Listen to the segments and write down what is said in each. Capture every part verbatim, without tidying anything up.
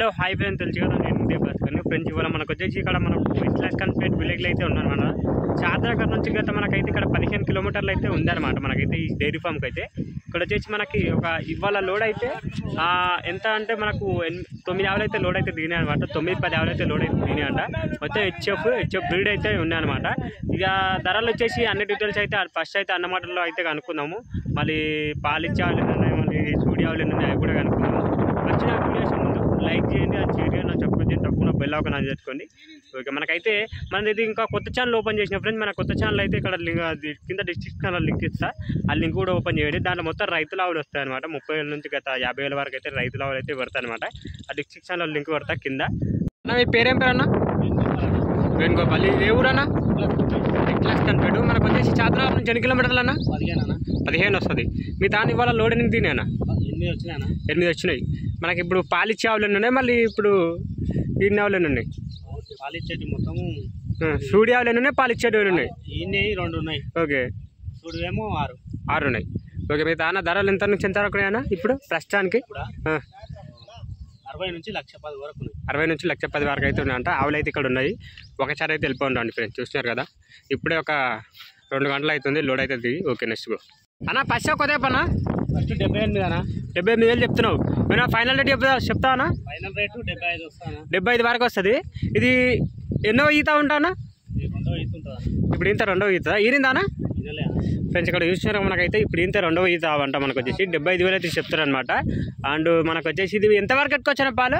Hello hi friends, తెలుసు కదా నేను ఇదే భాస్కర్ని. ఫ్రెండ్స్ ఇవాళ మనకు వచ్చేసి ఇక్కడ మనకు ఇట్లాస్కన్పేట్ విలేజ్లో అయితే ఉన్నారన్నమాట. చార్నగర్ నుంచి గత మనకైతే ఇక్కడ పదిహేను కిలోమీటర్లు అయితే ఉందన్నమాట మనకైతే ఈ డైరీ ఫామ్కి అయితే. ఇక్కడ వచ్చేసి మనకి ఒక ఇవాళ లోడ్ అయితే ఎంత అంటే మనకు తొమ్మిది ఆవులు అయితే లోడ్ అయితే దిగినాయి అనమాట. తొమ్మిది పది ఆవులు అయితే లోడ్ అయితే దిగినాయి అంట. మొత్తం హెచ్ఎఫ్ హెచ్ఎఫ్ బ్రీడ్ అయితే ఉన్నాయన్నమాట. ఇక ధరలు వచ్చేసి అన్ని డీటెయిల్స్ అయితే ఫస్ట్ అయితే అన్నమాటల్లో అయితే కనుక్కుందాము. మళ్ళీ పాలిచ్చే ఆవులు ఉన్నాయి, మళ్ళీ సూడి ఆవులు ఉన్నాయి, అవి కూడా కనుక్కుందాము. వచ్చిన వీడియోస్ ముందు లైక్ చేయండి, అది షేర్ చేయండి, నాకు చెప్పొచ్చు తప్పకుండా బెల్ ఒక నాది చేసుకోండి. ఓకే, మనకైతే మనది ఇది ఇంకా కొత్త ఛానల్ ఓపెన్ చేసిన ఫ్రెండ్స్. మన కొత్త ఛానల్ అయితే ఇక్కడ లింక్ కింద డిస్క్రిప్షన్లో లింక్ ఇస్తా, ఆ లింక్ కూడా ఓపెన్ చేయండి. దాంట్లో మొత్తం రైతుల ఆవులు వస్తాయి అనమాట. ముప్పై వేల నుంచి గత యాభై వేల వరకు అయితే రైతుల ఆవులు అయితే పెడతాయి అనమాట. ఆ డిస్క్రిప్షన్లో లింక్ పెడతా కింద. అన్న మీ పేరేం పేరు అన్న? వేణుగోపాల్. ఏ ఊరన్నా? ఇట్లాస్కన్పేట్. మనకు వచ్చేసి చార్నగర్ నుంచి ఎన్ని కిలోమీటర్లు అన్న? పదిహేను అన్న. పదిహేను వస్తుంది. మీ దాని ఇవాళ లోడ్ ఎన్ని తినేనా? ఎనిమిది వచ్చినాయి. ఎనిమిది వచ్చినాయి. మనకి ఇప్పుడు పాలిచ్చే ఆవులు ఎన్ని ఉన్నాయి, మళ్ళీ ఇప్పుడు ఈడిన ఆవులు ఎన్ని ఉన్నాయి? పాలిచ్చేటి మొత్తము సూడి ఆవులు ఎన్ని ఉన్నాయి, పాలిచ్చేటి ఎన్ని ఉన్నాయి? ఈయన రెండు ఉన్నాయి. ఓకే, చూడేమో ఆరు ఆరు ఉన్నాయి. ఓకే, మీ దాని ధరలు ఎంత నుంచి ఎంత వరకు ఉన్నాయన్నా ఇప్పుడు ప్రస్తుతానికి? అరవై నుంచి లక్ష పది వరకు ఉన్నాయి. అరవై నుంచి లక్ష పది వరకు అయితే ఉన్నాయంట. ఆవులు అయితే ఇక్కడ ఉన్నాయి. ఒకసారి అయితే వెళ్ళిపోండి ఫ్రెండ్స్. చూస్తున్నారు కదా, ఇప్పుడే ఒక రెండు గంటలు అవుతుంది లోడ్ అయితే దిగి. ఓకే, నెక్స్ట్ గో అన్న. ఫస్ట్ కొద్దే పన్నా ఫస్ట్ డెబ్బై ఎనిమిది అన్న. డెబ్బై ఎనిమిది వేలు చెప్తున్నావు. నేను ఫైనల్ రేట్ చెప్తా చెప్తావా? ఫైనల్ రేటు డెబ్బై ఐదు వస్తాను. డెబ్బై ఐదు వరకు వస్తుంది. ఇది ఎన్నో ఈత ఉంటానా? రెండో ఈత ఉంటుందా? ఇప్పుడు ఇంత రెండవ ఈత ఈరిందానా ఫ్రెండ్స్? ఇక్కడ చూసినారు మనకైతే ఇప్పుడు ఇంత రెండవ ఈత అంట. మనకు వచ్చేసి డెబ్బై ఐదు వేలు అయితే చెప్తారు అనమాట. అండ్ మనకు వచ్చేసి ఇది ఎంతవరకు ఎట్టుకొచ్చాను పాలు?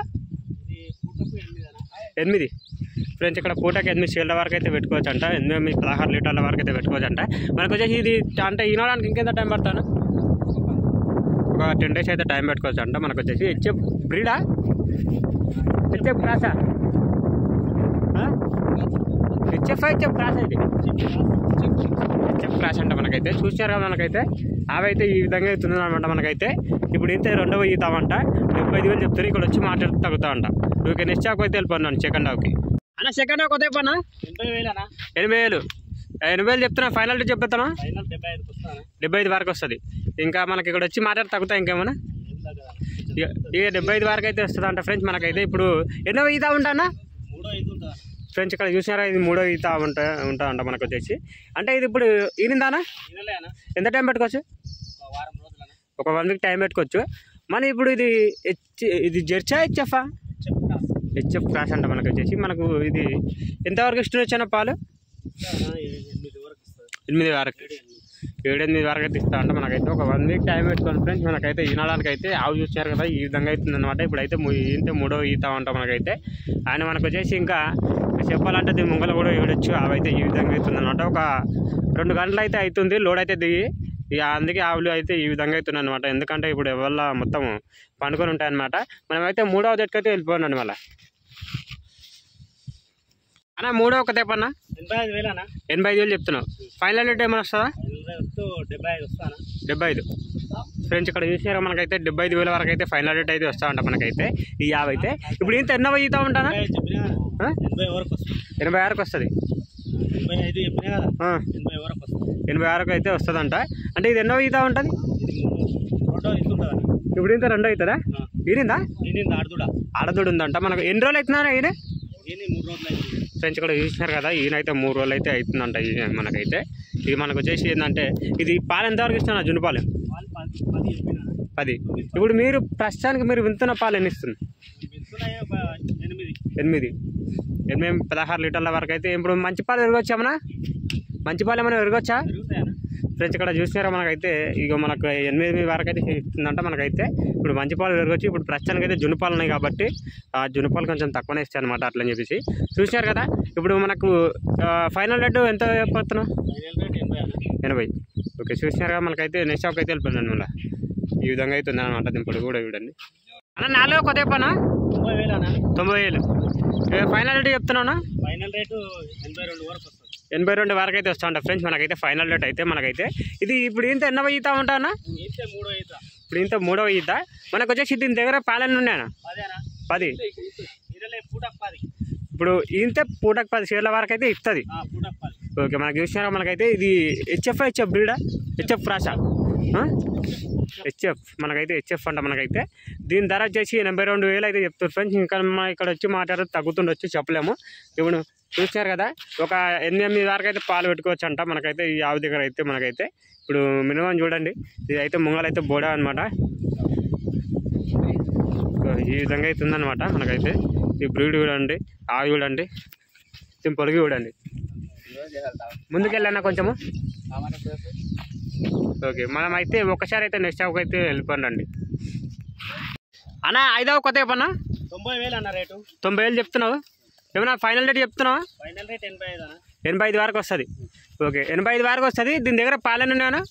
ఎనిమిది ఫ్రెండ్స్. ఇక్కడ పూటకి ఎనిమిది షేర్ల వరకు అయితే పెట్టుకోవచ్చు అంట. ఎనిమిది పదహారు లీటర్ల వరకు అయితే పెట్టుకోవచ్చు అంట. మనకు వచ్చేసి ఇది అంటే ఈనడానికి ఇంకెంత టైం పడతాను? ఒక టెన్ డేస్ అయితే టైం పెట్టుకోవచ్చు అంట. మనకు వచ్చేసి హెచ్ఎఫ్ బ్రీడా, హెచ్ఎఫ్ క్రాసా? హెచ్ఎఫ్ హెచ్ఎఫ్ క్రాస్ అయితే హెచ్ఎఫ్ క్రాస్ అంట. మనకైతే చూసారు కదా, మనకైతే అవైతే ఈ విధంగా అవుతుంది అనమాట. మనకైతే ఇప్పుడు ఇంత రెండవ ఈతామంట. డెబ్బై ఐదు వేలు చెప్తారు. ఇక్కడ వచ్చి మాట్లాడి తగ్గుతా అంట. ఓకే, నెక్స్ట్ ఆకు అయితే వెళ్ళిపోన్నాను సెకండ్ ఆవుకి. అన్న సెకండ్ ఆకు కొద్దే పన్నా ఎనభై వేలు అన్న. ఎనభై వేలు ఎనభై వేలు చెప్తున్నా. ఫైనల్ రేట్ చెప్తాను. ఫైనల్ డెబ్బై ఐదుకి వస్తాను. డెబ్బై ఐదు వరకు వస్తుంది. ఇంకా మనకి ఇక్కడ వచ్చి మాట్లాడి తగ్గుతా ఇంకేమన్నా. ఇక ఇక డెబ్బై ఐదు వరకు అయితే వస్తుంది అంట ఫ్రెండ్స్. మనకైతే ఇప్పుడు ఎన్నో ఈత ఉంటానా? మూడో ఈత ఉంటుందా ఫ్రెండ్స్? ఇక్కడ చూసినారా, ఇది మూడో ఈత ఉంటా ఉంటా అంట మనకు వచ్చేసి. అంటే ఇది ఇప్పుడు ఈనిందానా? ఎంత టైం పెట్టుకోవచ్చు? వారం రోజులు ఒక వన్ వీక్ టైం పెట్టుకోవచ్చు. మన ఇప్పుడు ఇది హెచ్ ఇది జెర్చా హెచ్ఎఫా? హెచ్ఎఫ్ క్రాస్ అంట. మనకు వచ్చేసి మనకు ఇది ఎంతవరకు ఇష్టం వచ్చాను పాలు? ఎనిమిది వరకు ఇస్తుంది. ఎనిమిది వరకు ఏడు ఎనిమిది వరకు అయితే ఇస్తా అంటే. మనకైతే ఒక వన్ వీక్ టైం పెట్టుకోండి ఫ్రెండ్స్. మనకైతే ఈనడానికి అయితే ఆవు చూసినారు కదా, ఈ విధంగా అవుతుంది అనమాట. ఇప్పుడైతే ఇంతే మూడో ఈత అంట మనకైతే. ఆయన మనకు వచ్చేసి ఇంకా చెప్పాలంటే దీని ముంగలు కూడా ఏడొచ్చు. అవి అయితే ఈ విధంగా అవుతుంది అనమాట. ఒక రెండు గంటలు అయితే అవుతుంది లోడ్ అయితే దిగి. ఇక అందుకే ఆవులు అయితే ఈ విధంగా అవుతున్నాయి అనమాట. ఎందుకంటే ఇప్పుడు ఎవరి మొత్తం పండుకొని ఉంటాయన్నమాట. మనమైతే మూడవ దగ్గరికి వెళ్ళిపోయినాను మళ్ళీ. అన్న మూడో ఒక తెప్పన్నా ఎనభై ఐదు వేలు అన్న. ఎనభై ఐదు వేలు చెప్తున్నావు. ఫైనల్ రేట్ ఏమైనా వస్తుందా? డెబ్బై ఐదు వస్తానా? డెబ్బై ఐదు ఫ్రెండ్స్. ఇక్కడ చూసినారా, మనకైతే డెబ్బై ఐదు వేల వరకు అయితే ఫైనల్ రేట్ అయితే వస్తా ఉంటా మనకైతే ఈ యాభై అయితే. ఇప్పుడు ఇంత ఎన్నో ఈత ఉంటానా? ఎనభై వరకు వస్తుంది. ఎనభై వరకు వస్తుంది. ఎనభై ఐదు చెప్పినా కదా, ఎనభై వరకు వస్తుంది. ఎనభై వరకు అయితే వస్తుందంట. అంటే ఇది ఎన్నో ఈత ఉంటుంది? రెండో ఈత ఉంటుందా? ఇప్పుడు ఇంత రెండో అవుతుందా? ఈరిందా? ఈనింది ఆడదుడా. ఆడదుడు ఉందంట. మనకు ఎన్ని రోజులు అవుతున్నారా ఈయన? ఈయన మూడు రోజులు అవుతుంది ఫ్రెండ్స్. ఇక్కడ చూసినారు కదా, ఈయనైతే మూడు రోజులు అయితే అవుతుందంట మనకైతే. ఇది మనకు వచ్చేసి ఏంటంటే ఇది పాలు ఎంతవరకు ఇస్తున్నా? జున్ను పాలు పది. ఇప్పుడు మీరు ప్రస్తుతానికి మీరు వింటున్న పాలు ఎన్ని ఇస్తుంది? ఎనిమిది ఎనిమిది ఎనిమిది పదహారు లీటర్ల వరకు అయితే. ఇప్పుడు మంచి పాలు ఎరగొచ్చా? ఏమన్నా మంచి పాలు ఏమైనా ఎరగొచ్చా ఫ్రెండ్స్? ఇక్కడ చూసినారా, మనకైతే ఇక మనకు ఎనిమిది వరకు అయితే ఇస్తుందంట మనకైతే. ఇప్పుడు మంచి పాలు పెరగచ్చు. ఇప్పుడు ప్రస్తుతానికి అయితే జున్ను పాలు ఉన్నాయి కాబట్టి ఆ జున్ను పాలు కొంచెం తక్కువనే ఇస్తాయి అనమాట. అట్లని చెప్పేసి చూసినారు కదా. ఇప్పుడు మనకు ఫైనల్ రేటు ఎంత చెప్పొస్తున్నాం? ఎనభై. ఓకే, చూసినారు కదా. మనకైతే నెక్స్ట్ షాప్ అయితే వెళ్ళిపోయిందండి. మళ్ళీ ఈ విధంగా అవుతుంది అనమాట. దింపుడు కూడా చూడండి అన్న. నాలుగో కొద్ది పనా తొంభై వేలు అన్న. తొంభై వేలు ఫైనల్ రేటు చెప్తున్నావునా? ఫైనల్ రేటు ఎనభై రెండు వరకు వస్తుంది. ఎనభై రెండు వరకు అయితే వస్తూ ఉంటాయి ఫ్రెండ్స్. మనకైతే ఫైనల్ రేట్ అయితే మనకైతే ఇది ఇప్పుడు ఇంత ఎన్నో ఈత ఉంటానా? మూడో ఈత. ఇప్పుడు ఇంత మూడవ ఈత. మనకు వచ్చేసి దీని దగ్గర పాలెన్ని ఉన్నాయన్నా? పది. ఇప్పుడు ఇంత పూటకు పది షేర్ల వరకు అయితే ఇస్తుంది. ఓకే, మనకు చూసినారా, మనకైతే ఇది హెచ్ఎఫ్ హెచ్ఎఫ్ బ్రీడా? హెచ్ఎఫ్ క్రాసా? హెచ్ఎఫ్ మనకైతే హెచ్ఎఫ్ అంట మనకైతే దీని ధర వచ్చేసి ఎనభై రెండు వేలు అయితే చెప్తారు ఫ్రెండ్స్. ఇంకా మా ఇక్కడ వచ్చి మాట్లాడితే తగ్గుతుండొచ్చు చెప్పలేము. ఇప్పుడు చూసినారు కదా ఒక ఎనిమిది ఎనిమిది వరకు అయితే పాలు పెట్టుకోవచ్చు అంట మనకైతే ఈ ఆవు దగ్గర అయితే. మనకైతే ఇప్పుడు మినిమం చూడండి ఇది అయితే ముంగలైతే బోడా అనమాట. ఈ విధంగా అయితే ఉందన్నమాట మనకైతే. ఈ బ్రీడ్ చూడండి, ఆవు చూడండి, దీని పొడుగు చూడండి. ముందుకెళ్ళానా కొంచెము. ఓకే మనం అయితే ఒకసారి అయితే నెక్స్ట్ ఆవుకి అయితే వెళ్ళిపోండి అన్న. ఐదవ కొత్త చెప్పన్నా తొంభై వేలు అన్న రేటు. తొంభై వేలు చెప్తున్నావు. ఏమన్నా ఫైనల్ రేట్ చెప్తున్నావా? ఫైనల్ రేట్ ఎనభై ఐదు అన్న. ఎనభై ఐదు వరకు వస్తుంది. ఓకే ఎనభై ఐదు వరకు వస్తుంది. దీని దగ్గర పాలన ఉన్నాయన్నా?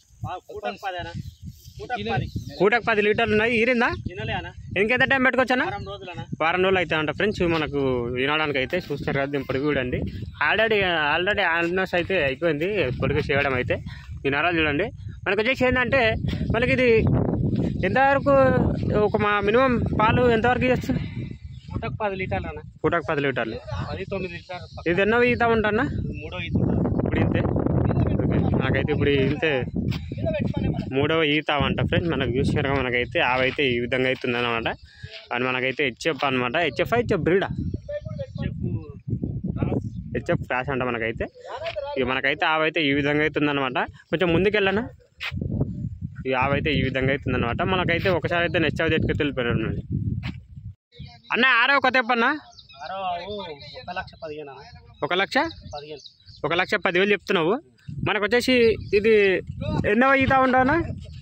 కూటకు పది లీటర్లు ఉన్నాయి. ఈరిందా? ఇంకెంత టైం పెట్టుకోవచ్చా? వారం రోజులు అయితే అంట ఫ్రెండ్స్ మనకు వినడానికి అయితే. చూస్తారు కదా దీని పొడుగు చూడండి. ఆల్రెడీ ఆల్రెడీ ఆల్మోస్ట్ అయితే అయిపోయింది పొడుగు చేయడం అయితే. ఈ నరాలు చూడండి. మనకు వచ్చేసి ఏంటంటే మనకి ఇది ఎంతవరకు ఒక మా మినిమం పాలు ఎంతవరకు ఇవ్వచ్చు? పూటకు పది లీటర్లు అన్న. పూటకు పది లీటర్లు. పది తొమ్మిది లీటర్లు. ఇది ఎన్నో ఈత ఉంటానా? మూడో ఈత. ఇప్పుడు ఇంతే. ఓకే నాకైతే ఇప్పుడు ఇంతే మూడవ ఈత అంట ఫ్రెండ్స్. మనకు చూసినారుగా మనకైతే ఆవైతే ఈ విధంగా అవుతుంది అనమాట. అండ్ మనకైతే హెచ్ఎఫ్ అనమాట. హెచ్ఎఫ్ హెచ్ఎఫ్ బ్రీడా? హెచ్ఎఫ్ క్రాష్ అంట మనకైతే. ఇక మనకైతే ఆవైతే ఈ విధంగా అవుతుంది అనమాట. కొంచెం ముందుకెళ్ళనా ఈ ఆవైతే ఈ విధంగా అవుతుంది అనమాట. మనకైతే ఒకసారి అయితే నెక్స్ట్ ఆవు తెచ్చుకొని వెళ్ళిపోయాడు అన్న. ఆరో కొత్త చెప్పన్నా? ఆరో ఒక లక్ష పదిహేను. ఒక లక్ష పదిహేను ఒక లక్ష పదివేలు చెప్తున్నావు. మనకు వచ్చేసి ఇది ఎన్నో ఈత ఉంటానా?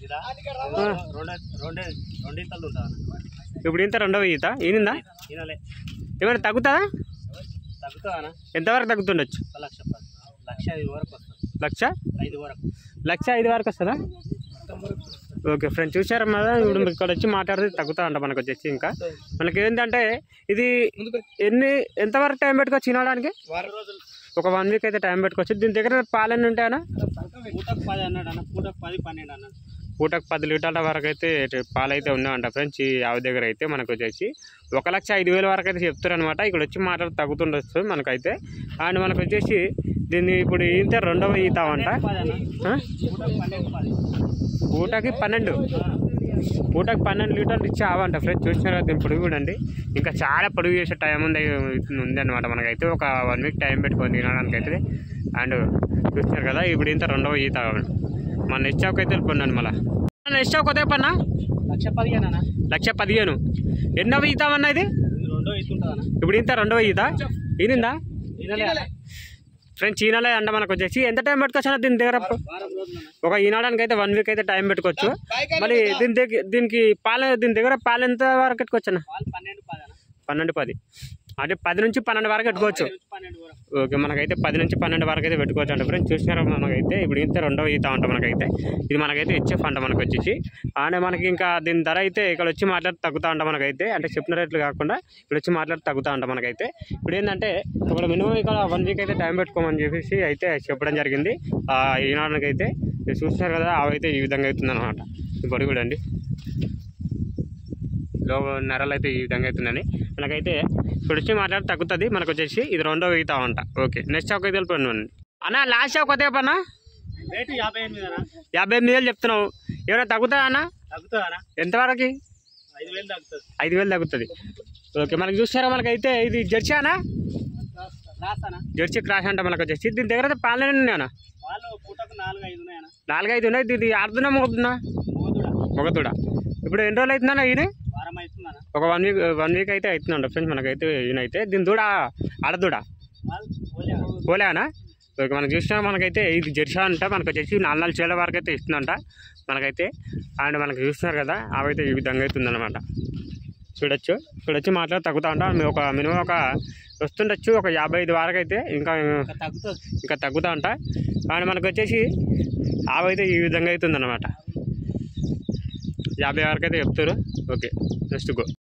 ఇప్పుడు ఇంత రెండవ ఈత ఈనిందా? ఏమైనా తగ్గుతుందా? తగ్గుతుందా? ఎంతవరకు తగ్గుతుండొచ్చు? లక్ష లక్ష ఐదు వరకు వస్తుంది. లక్ష ఐదు వరకు లక్ష ఐదు వరకు వస్తుందా? ఓకే ఫ్రెండ్స్ చూసారా కదా. ఇప్పుడు ఇక్కడ వచ్చి మాట్లాడితే తగ్గుతా అంట మనకు వచ్చేసి. ఇంకా మనకి ఏంటంటే ఇది ఎన్ని ఎంతవరకు టైం పెట్టుకోవచ్చు తినడానికి? ఒక వన్ వీక్ అయితే టైం పెట్టుకోవచ్చు. దీని దగ్గర పాలన్నీ ఉంటాయనా? పూటకు పది అన్నాడు అన్న. పూటకు పది పన్నెండు అన్నాడు. పూటకు పది లీటర్ల వరకు అయితే పాలు అయితే ఉన్నాయంట ఫ్రెండ్స్ ఈ ఆవు దగ్గర అయితే. మనకు వచ్చేసి ఒక లక్ష ఐదు వేల వరకు అయితే చెప్తారు అనమాట. ఇక్కడ వచ్చి మాట్లాడి తగ్గుతుండొచ్చు మనకైతే. అండ్ మనకు వచ్చేసి దీన్ని ఇప్పుడు ఈత రెండవ ఈత అంట. పూటకి పన్నెండు పూటకి పన్నెండు లీటర్లు ఇచ్చి ఆవంట ఫ్రెండ్స్. చూసినారు దీని పొడుగు చూడండి. ఇంకా చాలా పొడుగు చేసే టైం ఉంది ఉంది అనమాట మనకైతే. ఒక వన్ వీక్ టైం పెట్టుకొని తినడానికి అయితే. అండ్ చూసినారు కదా ఇప్పుడు ఇంత రెండవ ఈత మన నెక్స్ట్ షాప్కి అయితే వెళ్ళిపోండి మళ్ళీ. నెక్స్ట్ షాప్ కొత్త చెప్పన్నా? లక్ష పదిహేను అన్న. లక్ష పదిహేను. ఎన్నవ ఈత అన్న ఇది? రెండో ఈత ఉంటుందన్న. ఇప్పుడు ఇంత రెండవ ఈత ఈనిందా ఈనలే ఫ్రెండ్స్? ఈనాలే అంట మనకు వచ్చేసి. ఎంత టైం పెట్టుకోవచ్చు అన్న దీని దగ్గర? ఒక ఈనాడానికి అయితే వన్ వీక్ అయితే టైం పెట్టుకోవచ్చు. మరి దీని దగ్గర దీనికి పాల దీని దగ్గర పాలు ఎంత వరకు పెట్టుకోవచ్చు అన్న? పన్నెండు పది అంటే పది నుంచి పన్నెండు వరకు పెట్టుకోవచ్చు. ఓకే మనకైతే పది నుంచి పన్నెండు వరకు అయితే పెట్టుకోవచ్చు అంట ఫ్రెండ్స్. చూసినారా మనకైతే ఇప్పుడు ఇంత రెండవ ఈత అంట మనకైతే. ఇది మనకైతే హెచ్ఎఫ్ అంట మనకు వచ్చేసి. అండ్ మనకి ఇంకా దీని ధర అయితే ఇక్కడ వచ్చి మాట్లాడి తగ్గుతా అంట మనకైతే. అంటే చెప్పిన రేట్లు కాకుండా ఇక్కడ వచ్చి మాట్లాడి తగ్గుతా అంట మనకైతే. ఇప్పుడు ఏంటంటే ఇక్కడ మినిమం ఇక్కడ వన్ వీక్ అయితే టైం పెట్టుకోమని చెప్పేసి అయితే చెప్పడం జరిగింది ఈనాడుకి అయితే. చూసినారు కదా అవైతే ఈ విధంగా అవుతుంది అనమాట. ఇప్పుడు కూడా అండి లో నెరలు అయితే ఈ విధంగా అవుతుందని మనకైతే. ఇప్పుడు వచ్చి మాట్లాడి తగ్గుతుంది మనకు వచ్చేసి. ఇది రెండో ఈత అంట. ఓకే నెక్స్ట్ షాప్ అయితే వెళ్ళిపోయింది అన్న. లాస్ట్ షాప్ కొత్త చెప్పన్నా? రేటు యాభై ఎనిమిది అన్న. యాభై ఎనిమిది వేలు చెప్తున్నావు. ఏమైనా తగ్గుతా అన్న? తగ్గుతుందా అన్న? ఎంతవరకు? ఐదు వేలు తగ్గుతుంది. ఐదు వేలు తగ్గుతుంది. ఓకే మనకి చూసారా మనకైతే ఇది జెర్సీ అన్న? జెర్సీ క్రాష్ అంట మనకు వచ్చేసి. దీని దగ్గర పాలన ఉన్నాయన్నా? నాలుగు ఐదు ఉన్నాయన్న. నాలుగు ఐదు ఉన్నాయి. ఇది ఆడుతున్నా మొగతున్నా? మొగతుడా. ఇప్పుడు ఎన్ని రోజులు అవుతుందన్నా ఈయన? ఒక వన్ వీక్ వన్ వీక్ అయితే అవుతుందంట ఫ్రెండ్స్ మనకైతే ఈయనైతే. దీని దూడ ఆడదూడా పోలేనా? ఓకే మనకు చూసినా మనకైతే ఇది జెర్సీ అంట మనకు వచ్చేసి నాలుగు నాలుగు చేల వరకు అయితే ఇస్తుందంట మనకైతే. అండ్ మనకు చూస్తున్నారు కదా అవైతే ఈ విధంగా అవుతుందన్నమాట. చూడొచ్చు ఇక్కడ వచ్చి మాట్లాడి తగ్గుతా ఉంటా. ఒక మినిమం ఒక వస్తుండొచ్చు ఒక యాభై ఐదు వరకు అయితే ఇంకా ఇంకా తగ్గుతా ఉంటా. అండ్ మనకు వచ్చేసి ఆవైతే ఈ విధంగా అవుతుందన్నమాట. యాభై వరకు అయితే చెప్తారు. Okay next go.